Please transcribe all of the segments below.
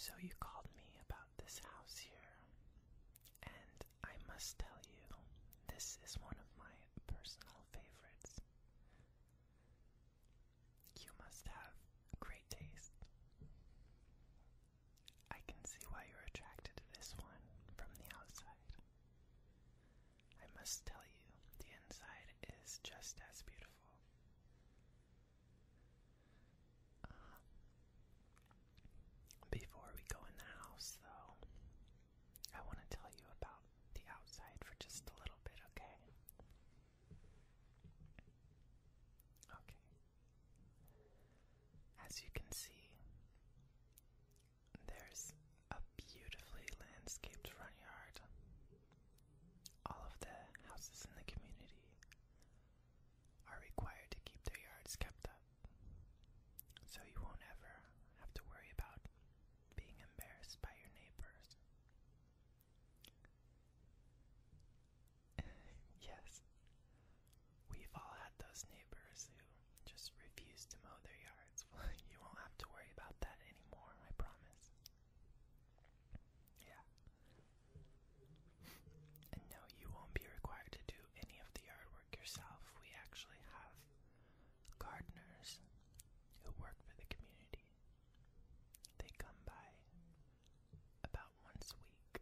So you called me about this house here, and I must tell you, this is one of my personal favorites. You must have great taste. I can see why you're attracted to this one from the outside. I must tell you, the inside is just as beautiful. Before we go in the house, though, I want to tell you about the outside for just a little bit, okay? Okay. As you can see, there's a beautifully landscaped front yard. All of the houses in the community are required to keep their yards kept up, so you won't ever have to worry about being embarrassed by your neighbors. Yes, we've all had those neighbors who just refuse to mow their yards. You won't have to worry about that anymore, I promise. Yeah. And no, you won't be required to do any of the yard work yourself. We actually have gardeners who work for the community. They come by about once a week.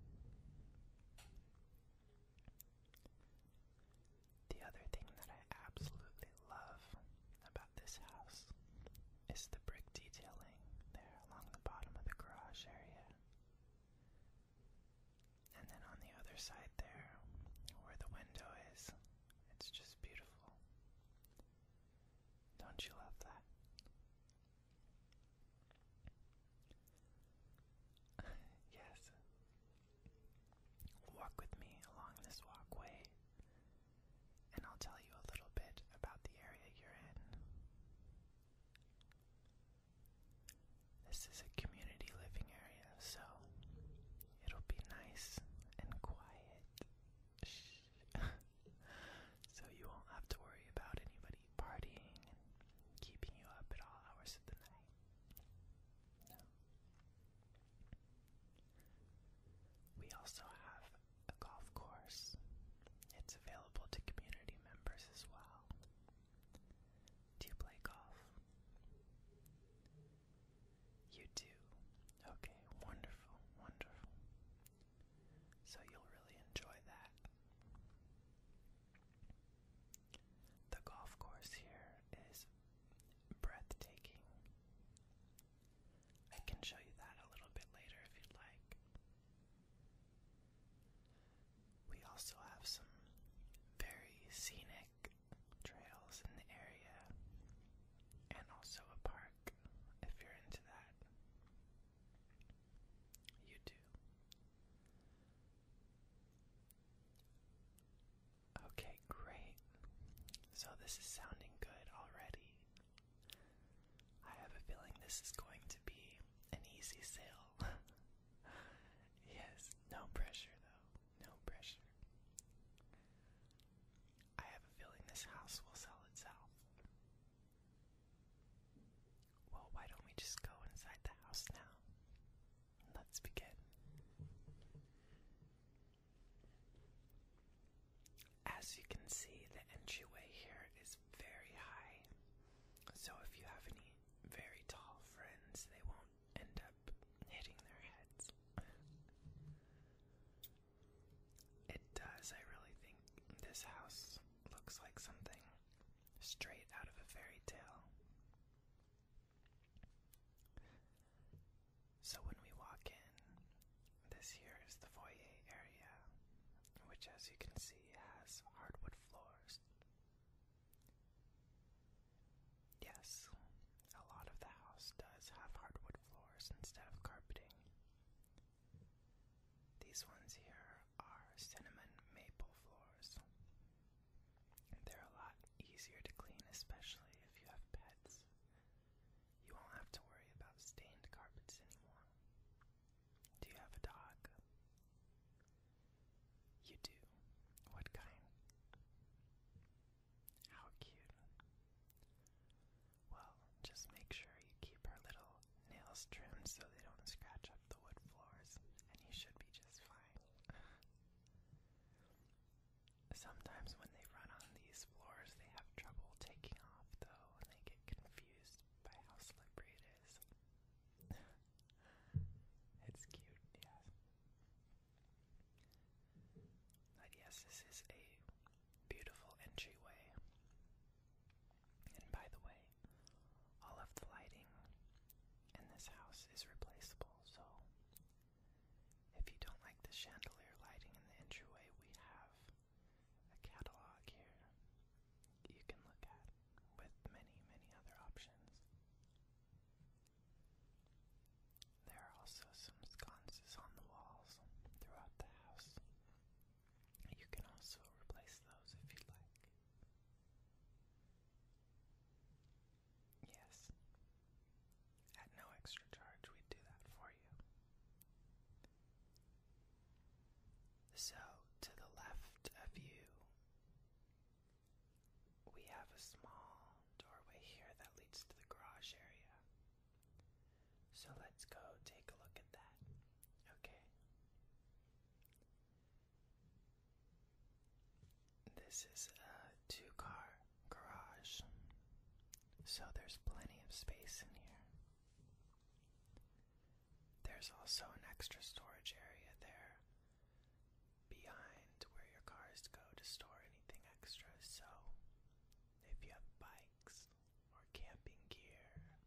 The other thing that I absolutely love about this house is the brick detailing there along the bottom of the garage area. And then on the other side there, where the window is, it's just beautiful. Don't you love that? Yes. Walk with me along this walkway, and I'll tell you a little bit about the area you're in. This is a community living area, so it'll be nice and quiet. Shh. So you won't have to worry about anybody partying and keeping you up at all hours of the night. No. We also have a golf course. It's available to community members as well. Do you play golf? You do? Okay, wonderful, wonderful. So you'll really enjoy that. The golf course here is breathtaking. I can show you that a little bit later if you'd like. We also have some very scenic trails in the area, and also a park, if you're into that. You do. Okay, great. So this is sounding good already. I have a feeling this is going to be an easy sale. Yes, no pressure though, no pressure. I have a feeling this house will sell itself. Well, why don't we just go inside the house now? Let's begin. As you can see, the entryway here is very high. So if you have any very tall friends, they won't end up hitting their heads. It does. I really think this house looks like something straight out of a fairy tale. Sometimes when they run on these floors, they have trouble taking off, though, and they get confused by how slippery it is. It's cute, yes. But yes, this is a beautiful entryway. And by the way, all of the lighting in this house is replaceable, so if you don't like the chandelier lighting in the entryway, we have a catalog here you can look at with many, many other options. There are also some sconces on the walls throughout the house. You can also replace those if you'd like. Yes. At no extra charge, we do that for you. So, to the left of you, we have a small doorway here that leads to the garage area. So let's go take a look at that. Okay. This is a 2-car garage, so there's plenty of space in here. There's also an extra storage area there behind where your cars go to store anything extra. So if you have bikes or camping gear,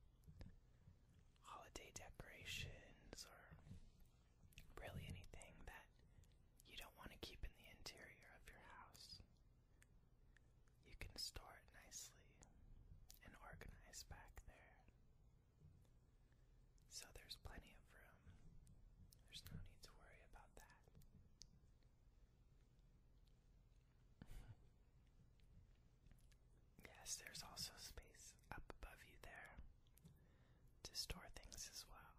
holiday decorations, or really anything that you don't want to keep in the interior of your house, you can store it nicely and organize back there. So there's plenty of room. There's no need to worry about that. Yes, there's also space up above you there to store things as well.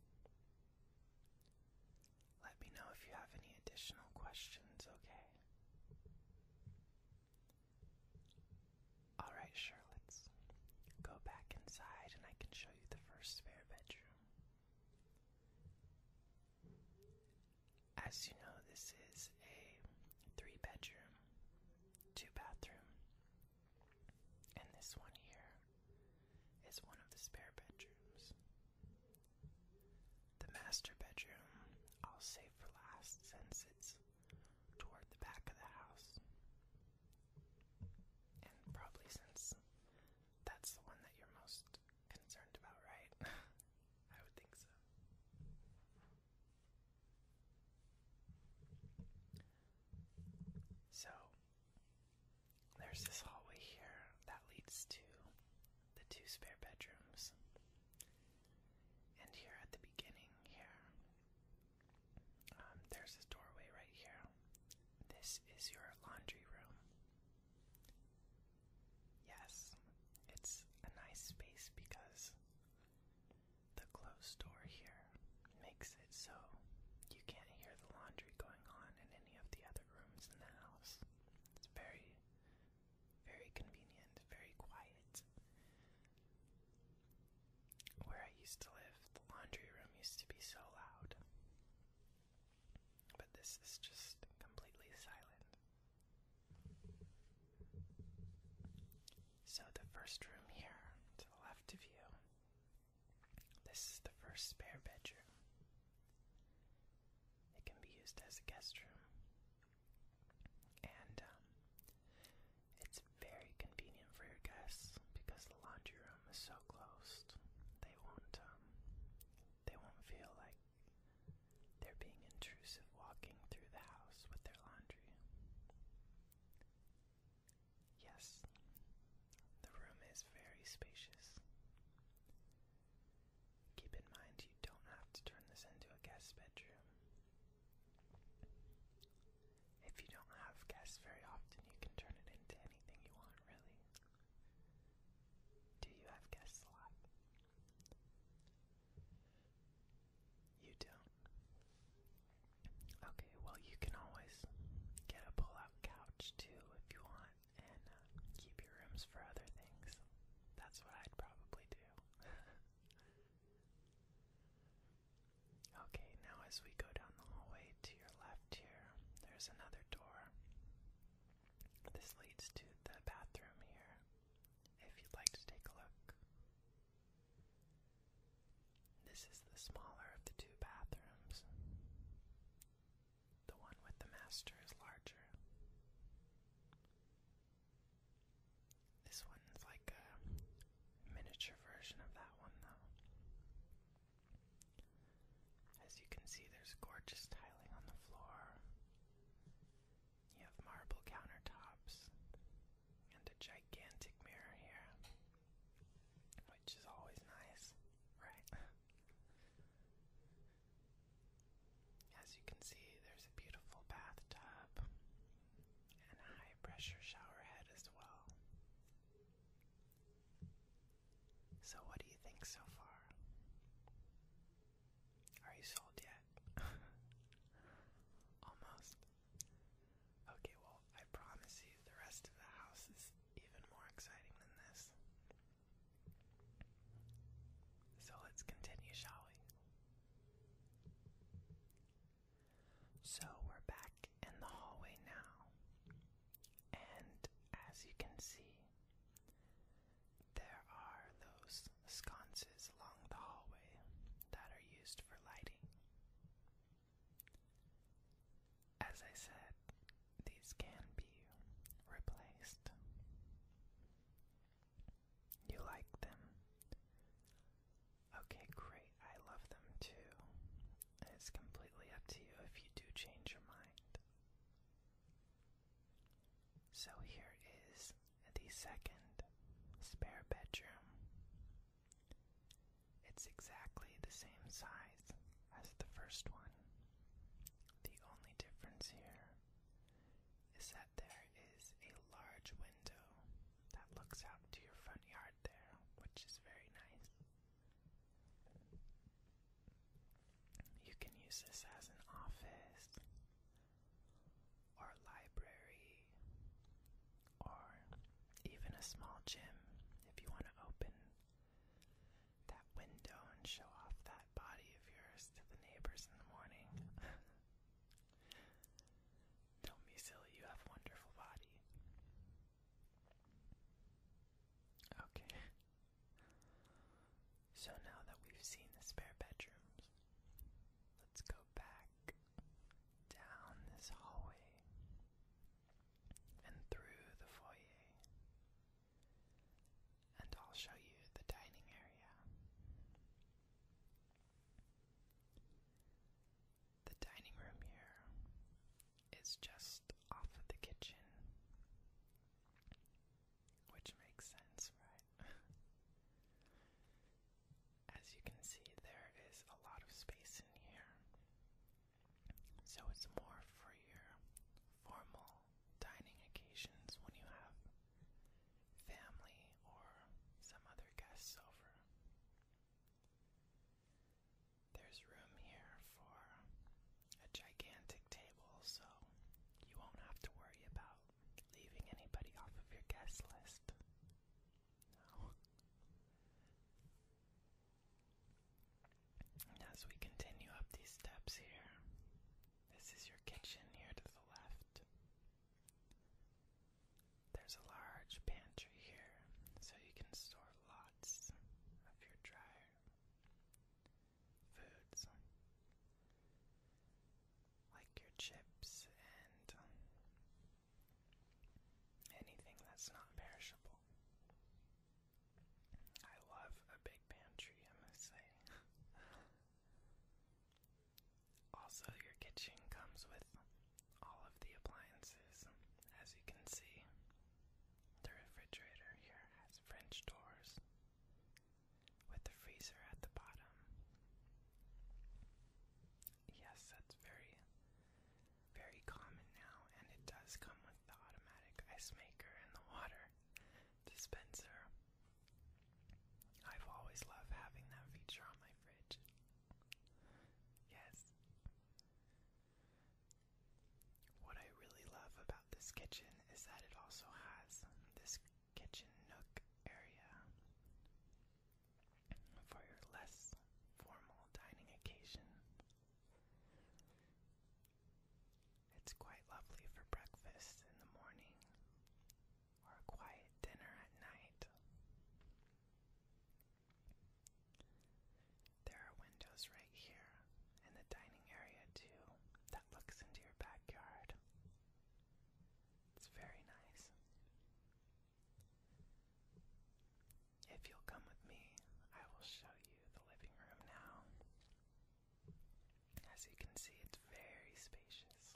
Let me know if you have any additional questions, okay? Alright, sure, let's go back inside and I can show you the first spare bedroom. As you know, this is a 3-bedroom, 2-bathroom, and this one here is one of the spare bedrooms. The master bedroom I'll save for last since it's toward the back of the house, and probably since that's the one that you're most concerned about, right? I would think so. So, there's this hallway here that leads to the 2 spare bedrooms. And here at the beginning here, there's this doorway right here. This is your laundry room. Yes, it's a nice space because the closed door here makes it so you can't hear the laundry going on in any of the other rooms in the house. It's very, very convenient, very quiet. Where I used to live, the laundry room used to be so loud. But this is just completely silent. So the first room here, to the left of you, this is the first spare bedroom. It can be used as a guest room. And it's very convenient for your guests because the laundry room is so closed. They won't feel like they're being intrusive walking through the house with their laundry. Yes, the room is very spacious. Keep in mind you don't have to turn this into a guest bedroom. Are you sold yet? Almost. Okay, well, I promise you the rest of the house is even more exciting than this. So let's continue, shall we? So we're back in the hallway now, and as you can see, there are those sconces along the hallway that are used for lighting. As I said, these can be replaced. You like them? Okay, great. I love them too. It's completely up to you if you do change your mind. So here is the second spare bedroom. It's exactly the same size as the first one. The only difference here is that there is a large window that looks out to your front yard there, which is very nice. You can use this as an office or library or even a small gym if you want to open that window and show off that body of yours to the neighbors in the morning. Don't be silly, you have a wonderful body. Okay. So now that we've seen the spare bedrooms, let's go back down this hallway and through the foyer, and I'll show you the dining area. The dining room here is just off of the kitchen, which makes sense, right? As you can see, there is a lot of space in here, so it's more for your formal dining occasions when you have family or some other guests over. There's room here for a gigantic table, so you won't have to worry about leaving anybody off of your guest list. No. As we continue up these steps here, this is your kitchen here to the left. There's a large pantry here, so you can store lots of your dry foods, like your chips and anything that's not perishable. I love a big pantry, I must say. Also, your kitchen comes with all of the appliances. As you can see, the refrigerator here has French doors with the freezer at the bottom. Yes, that's very, very common now, and it does come with the automatic ice maker and the water dispenser. I've always loved having that feature on my fridge. Yes. What I really love about this kitchen is that it also has this kitchen nook area for your less formal dining occasion. It's quite lovely for breakfast in the morning or a quiet dinner at night. There are windows right here in the dining area too that looks into your backyard. It's very nice. If you'll come with me, I will show you the living room now. As you can see, it's very spacious.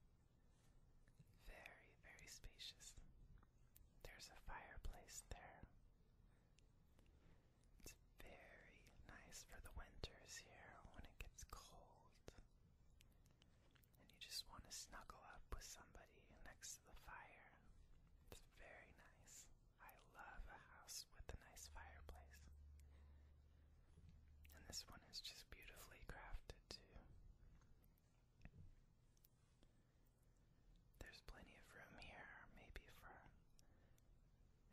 Very, very spacious. There's a fireplace there. It's very nice for the winters here when it gets cold and you just want to snuggle up with somebody next to the fire. It's very nice. I love a house with a nice fireplace. And this one is just beautifully crafted too.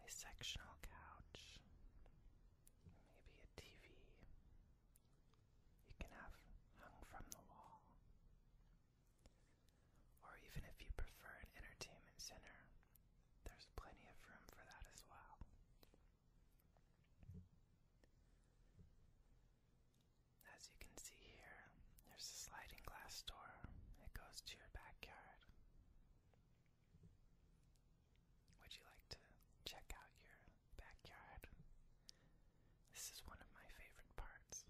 sectional couch, maybe a TV you can have hung from the wall. Or even if you prefer an entertainment center, there's plenty of room for that as well. As you can see here, there's a sliding glass door. It goes to your backyard. Would you like to check out your backyard? This is one of my favorite parts.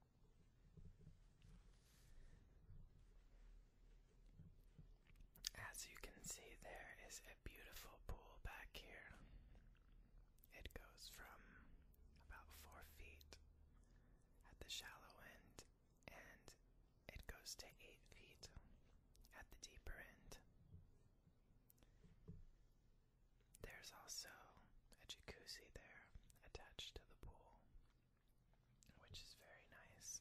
As you can see, there is a beautiful pool back here. It goes from about 4 feet at the shallow end, and it goes to 8 feet at the deeper end. There's also a jacuzzi there attached to the pool, which is very nice.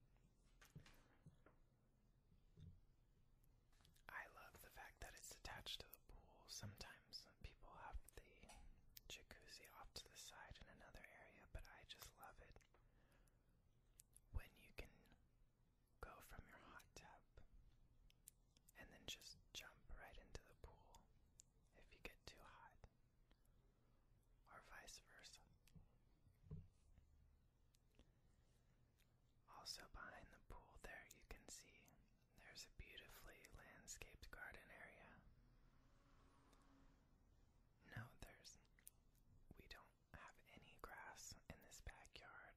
I love the fact that it's attached to the pool. Sometimes people have the jacuzzi off to the side in another area, but I just love it when you can go from your hot tub and then just jump right into the pool if you get too hot, or vice versa. Also behind the pool there, you can see there's a beautifully landscaped garden area. No, we don't have any grass in this backyard.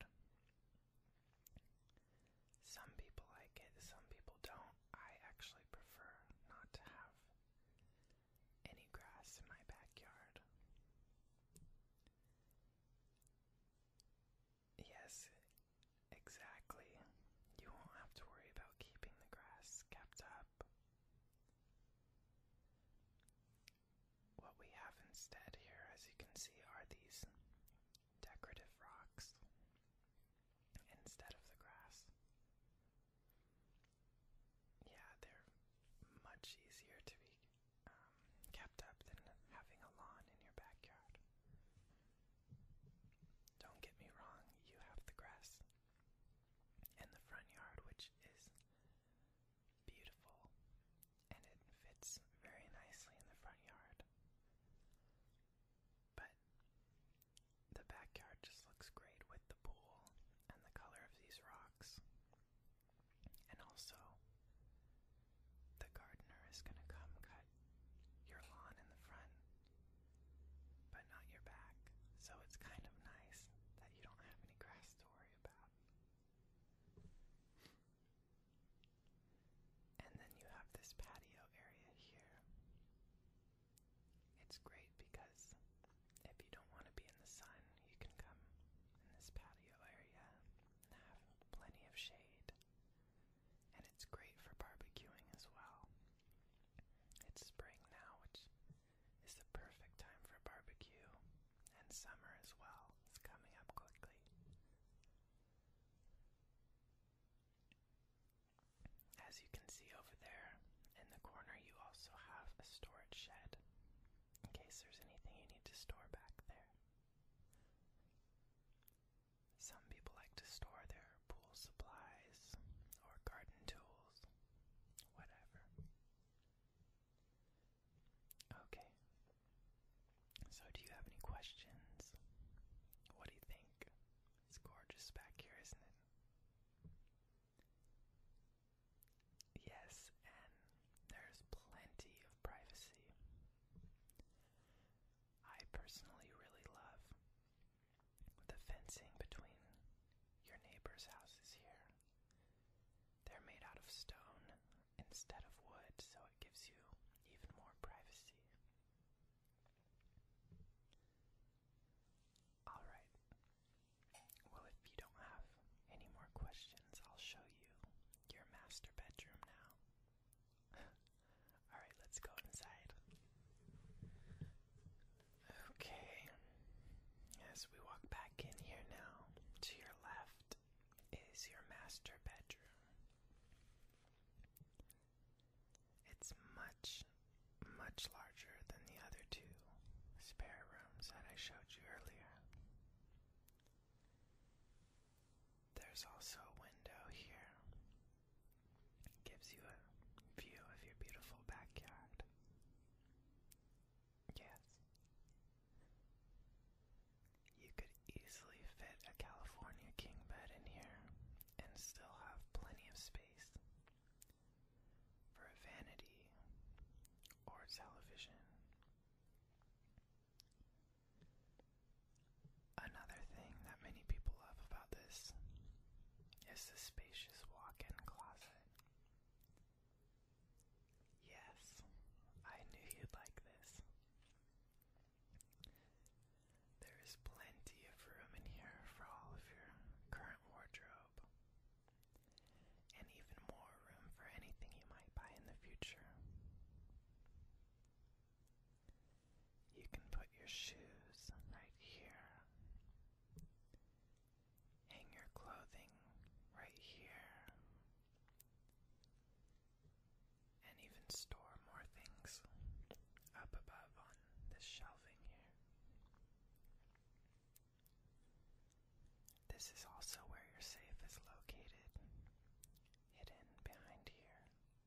Some people like it, some people don't. I actually prefer not to have any grass in my backyard. Yes, exactly. You won't have to worry about keeping the grass kept up. What we have instead here, as you can see, are these decorative rocks instead of the grass. Yeah, they're much easier to be kept up than having a lawn in your backyard. Don't get me wrong, you have the grass in the front yard, which is beautiful, and it fits very nicely in the front yard. But the backyard just looks great with the pool and the color of these rocks. And also, the gardener is going to come cut your lawn in the front, but not your back. So it's kind of nice that you don't have any grass to worry about. And then you have this patio area here. It's great because if you don't want to be in the sun, you can come in this patio area and have plenty of shade. And it's great for barbecuing as well. It's spring now, which is the perfect time for barbecue, and summer as well. It's coming up quickly. As you can see over there in the corner, you also have a storage shed in case there's anything you need to store back there. Some people like to store their pool supplies or garden tools, whatever. Okay. So do you have any questions? What do you think? It's gorgeous back here, isn't it? Yes, and there's plenty of privacy. I personally really love the fencing between your neighbors' houses here. They're made out of stone instead of wood, so it gives you even more privacy. Alright. Well, if you don't have any more questions, I'll show you your master bedroom now. Alright, let's go inside. Okay. As we walk back in here now, to your left is your master bedroom. It's much, much larger than the other two spare rooms that I showed you there's also a window here. It gives you a view of your beautiful backyard. Yes. You could easily fit a California king bed in here and still have plenty of space for a vanity or television. Another thing that many people love about this is the spacious walk-in closet. Yes, I knew you'd like this. There is plenty of room in here for all of your current wardrobe, and even more room for anything you might buy in the future. You can put your shoes right here, hang your clothing right here, and even store more things up above on this shelving here. This is also where your safe is located, hidden behind here.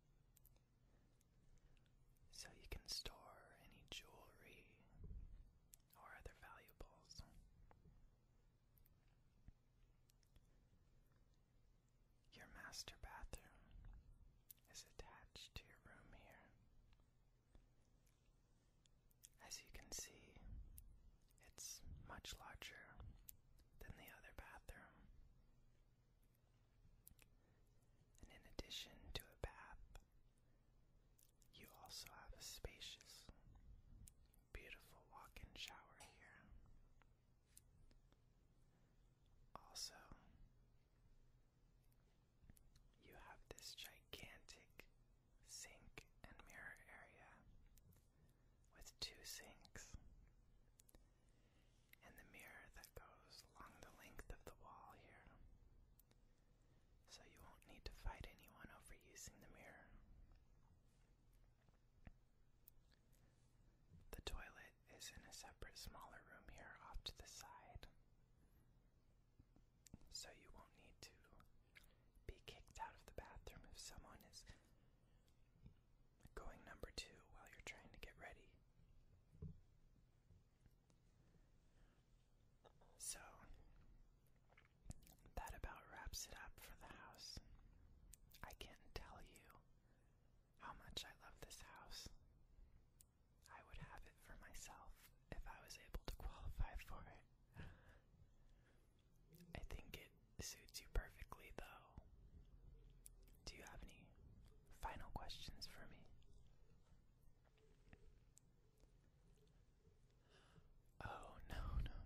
So you can store any jewelry or other valuables. Your master bathroom is attached to your room here. As you can see, it's much larger than the other bathroom. And in addition to a bath, you also have a spacious, beautiful walk-in shower here. Also, you have this gigantic sink and mirror area with 2 sinks and the mirror that goes along the length of the wall here, so you won't need to fight anyone over using the mirror. The toilet is in a separate smaller room here off to the side, so you won't need to be kicked out of the bathroom if someone is going number 2 while you're trying to get ready. So, that about wraps it up for the house. I can't tell you how much I love this house. I would have it for myself if I was able to qualify for it. I think it suits you perfectly, though. Do you have any final questions for me? Oh, no.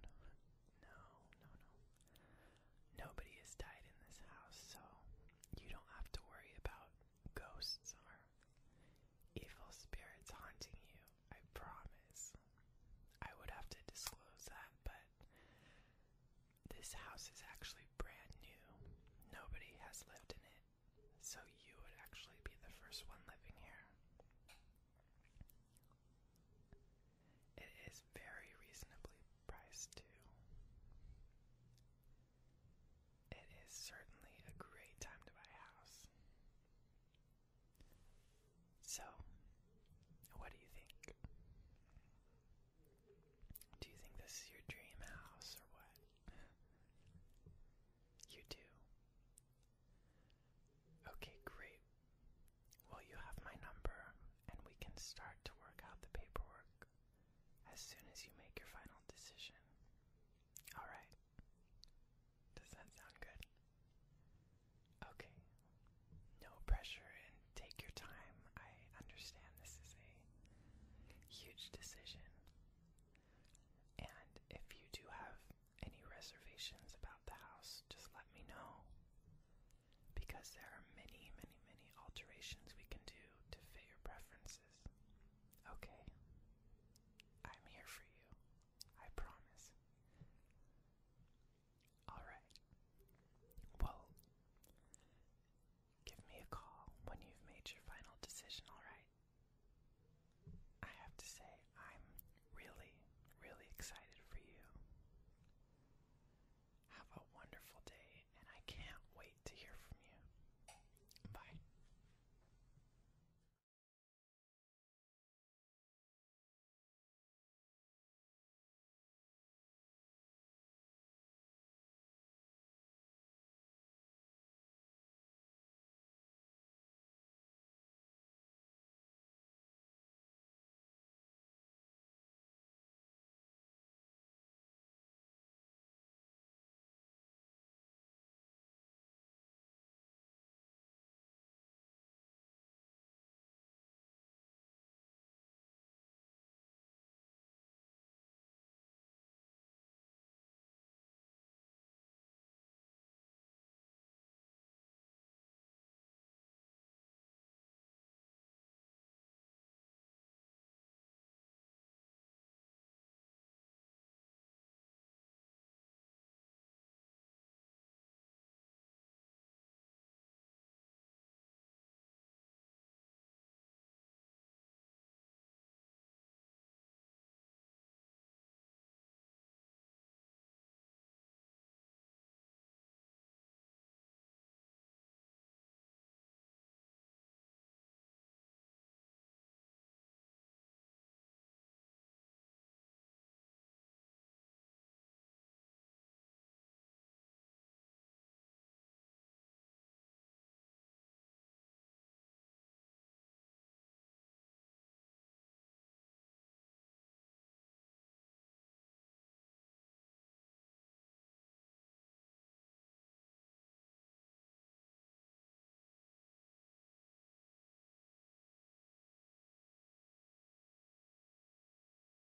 Nobody has died in this house, so you don't have to worry about ghosts or evil spirits haunting you, I promise. I would have to disclose that, but this house is actually brand new. Nobody has lived in it, so you would actually be the first one living here. It is very reasonably priced, too. It is certainly a great time to buy a house. So, what do you think? Do you think this is your dream house or what? You do? Okay, great. Well, you have my number, and we can start to work out the paperwork as soon as you make your final decision. Alright. Does that sound good? Okay. No pressure, and take your time. I understand this is a huge decision. And if you do have any reservations about the house, just let me know. Because there are many alterations